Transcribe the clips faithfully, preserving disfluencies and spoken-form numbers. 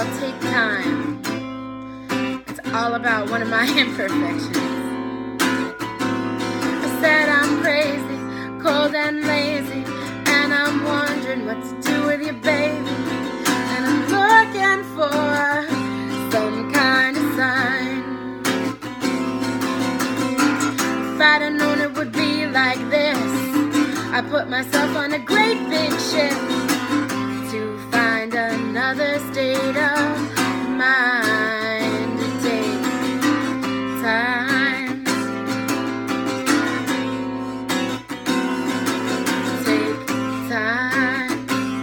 about take time. It's all about one of my imperfections. I said I'm crazy, cold and lazy, and I'm wondering what to do with you, baby. And I'm looking for some kind of sign. If I'd have known it would be like this, I put myself on a great big ship to find another state of mind to take time. Take time.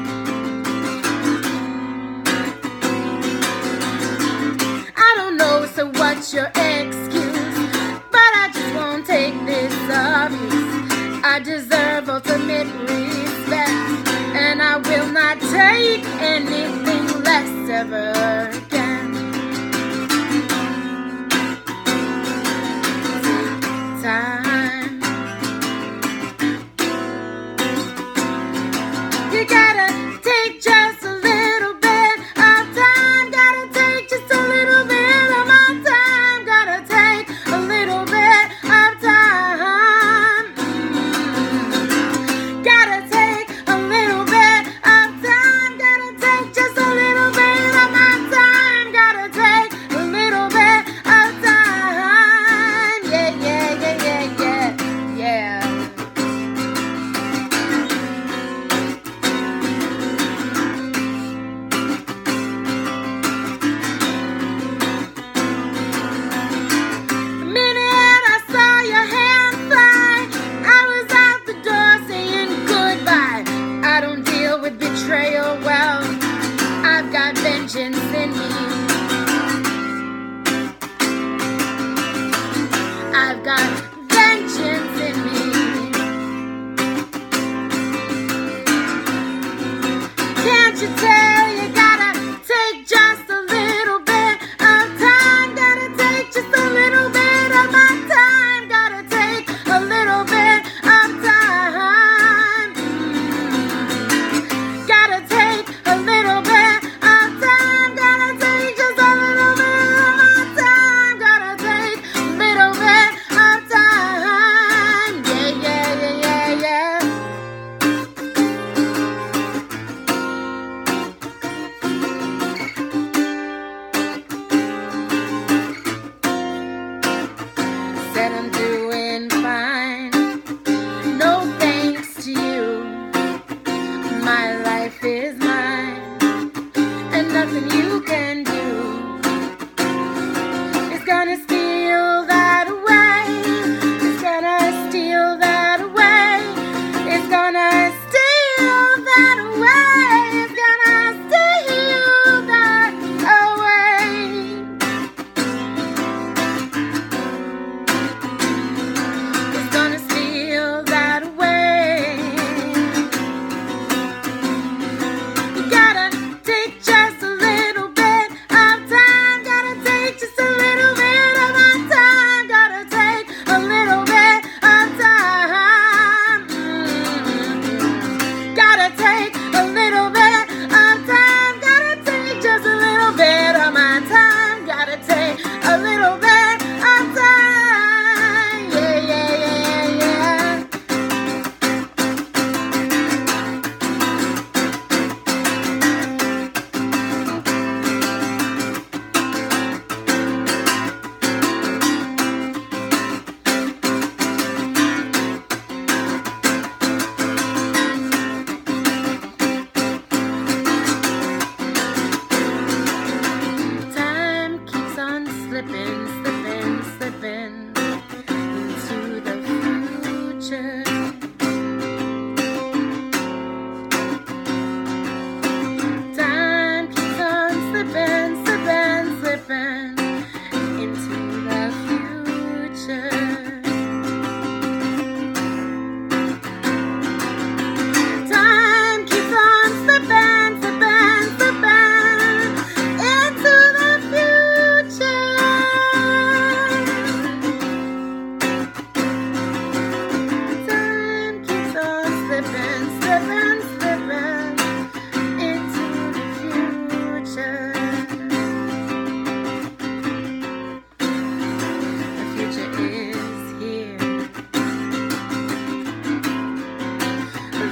I don't know, so what's your excuse? But I just won't take this abuse. I deserve ultimate respect, and I will not take anything less ever again. Take time. You gotta take just a little bit of time. Gotta take just a little bit of my time. Gotta take a little bit of time. Gotta take a little bit of time. Gotta take just a little bit of my time. Gotta take a little bit of time. Yeah, yeah, yeah, yeah, yeah, yeah. The minute I saw your hand fly, I was out the door saying goodbye. I don't deal with betrayal well. I've got vengeance in me. I've got vengeance in me. Can't you tell you gotta take just a little bit of time? Gotta take just a little bit of my time. Gotta take a little bit of time. Gotta take a little bit of time. Gotta take just a little bit of my time. Gotta take a little bit of time. Yeah, yeah, yeah, yeah, yeah.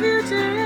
future